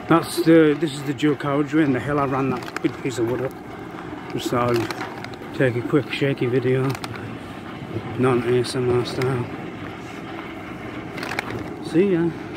This is the dual carriageway and the hill I ran that big piece of wood up. Just thought I'd take a quick shaky video, non-ASMR style. See ya.